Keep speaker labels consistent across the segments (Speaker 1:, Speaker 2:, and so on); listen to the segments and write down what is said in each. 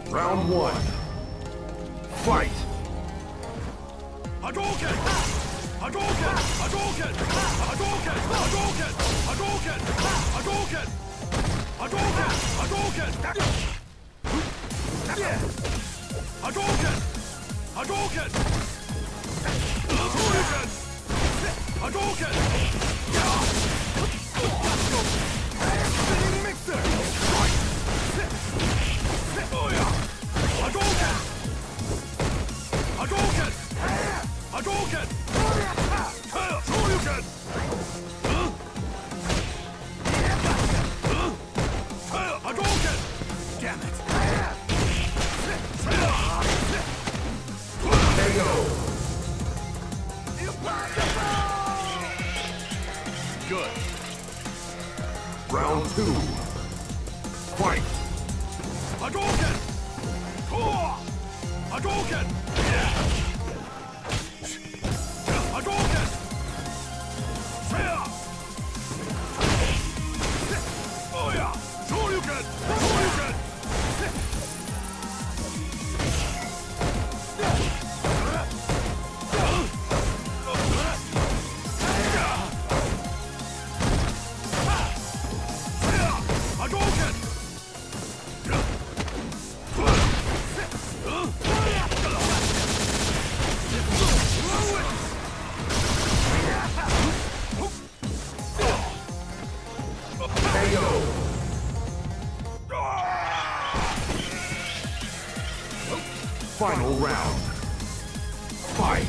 Speaker 1: Round one. Fight!
Speaker 2: Hadouken! Hadouken! Hadouken! Hadouken! Hadouken! Hadouken! Hadouken! Hadouken! Hadouken! Hadouken! Hadouken! Hadouken! Spinning mixer! Hadouken! Hadouken! Hadouken! Shoryuken! Hadouken! Damn it!
Speaker 1: KO!
Speaker 2: Good.
Speaker 1: Round two. Fight!
Speaker 2: Hadouken! Hadouken! Hadouken! Oh yeah! Shoryuken! Shoryuken! Hadouken!
Speaker 1: KO! Final round. Fight!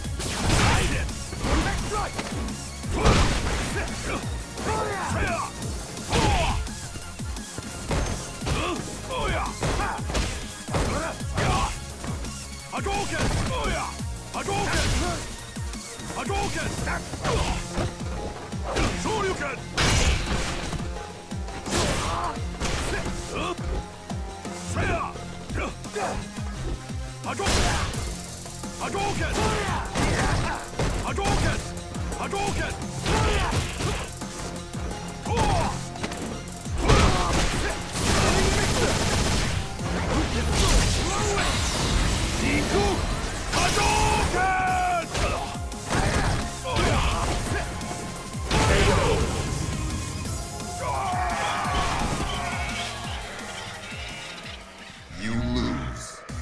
Speaker 2: Hadouken! Hadouken! Hadouken! Shoryuken! Hadouken! Hadouken! Hadouken! Hadouken! Niku! Hadouken!
Speaker 1: You lose.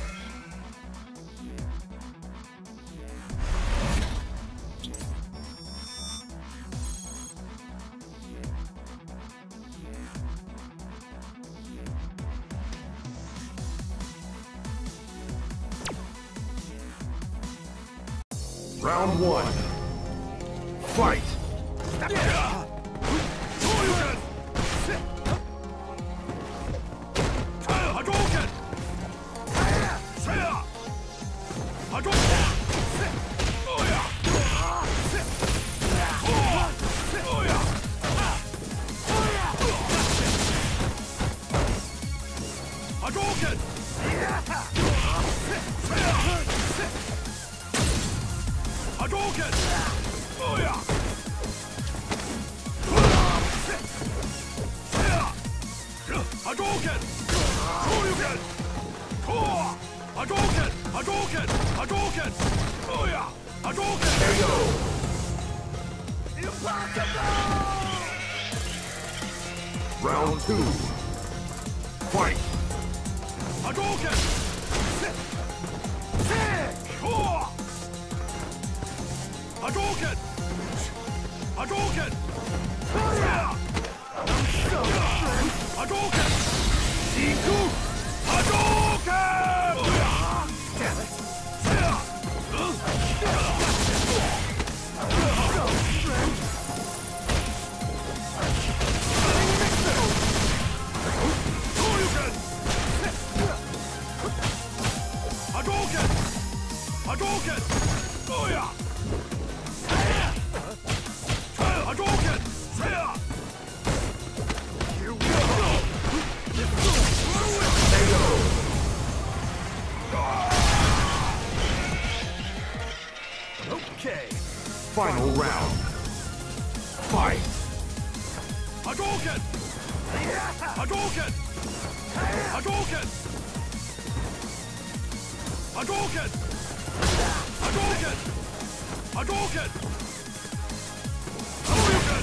Speaker 1: Round one. Fight!
Speaker 2: Shoryuken! Hadouken! Hadouken! Oh yeah! Oh yeah! Hadouken! Hadouken! Oh yeah! Hadouken! Shoryuken! Hadouken! Hadouken! Hadouken! Oh yeah! Hadouken!
Speaker 1: KO! Round two. Fight!
Speaker 2: Hadouken! Hadouken! Hadouken! Hadouken! Niku! Hadouken! Damn it! Shoryuken! Hadouken! Hadouken! Oh yeah! Hadouken! Okay.
Speaker 1: Final round. Fight!
Speaker 2: Hadouken! Hadouken! Hadouken! Hadouken! Hadouken! Hadouken! Hadouken!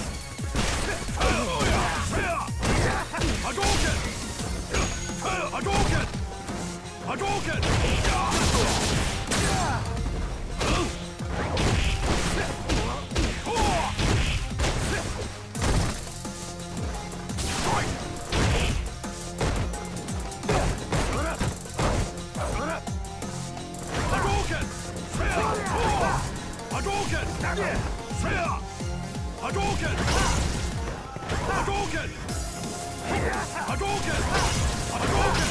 Speaker 2: Hadouken! Hadouken! Hadouken! Hadouken! Hadouken! Hadouken! Hadouken! Hadouken!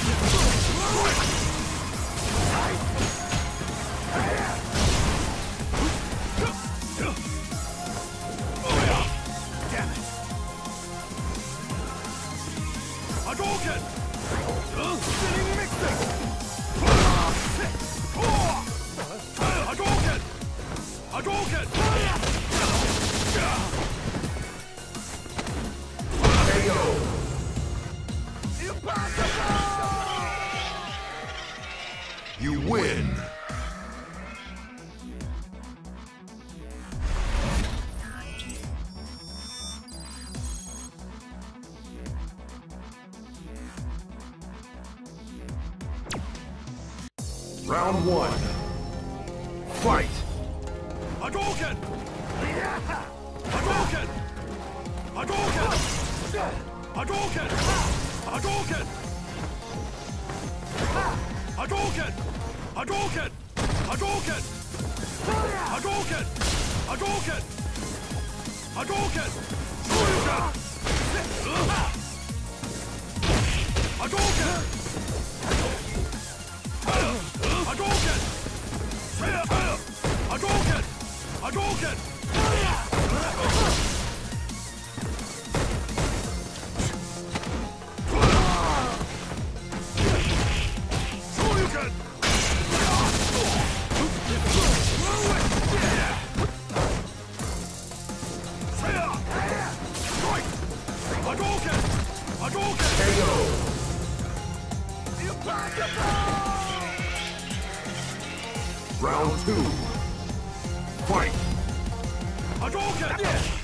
Speaker 2: Oh yeah! Damn it! Hadouken! Spinning mixer! Hadouken! Hadouken!
Speaker 1: You win! Round 1. Fight!
Speaker 2: Hadouken! Hadouken! Hadouken! Hadouken! Hadouken! Hadouken! Hadouken! Hadouken! Hadouken! Hadouken! Hadouken! Shoryuken! Hadouken! Hadouken! Hadouken! Hadouken! Shoryuken! Hadouken! Hadouken!
Speaker 1: KO! Round 2. Fight!
Speaker 2: Hadouken!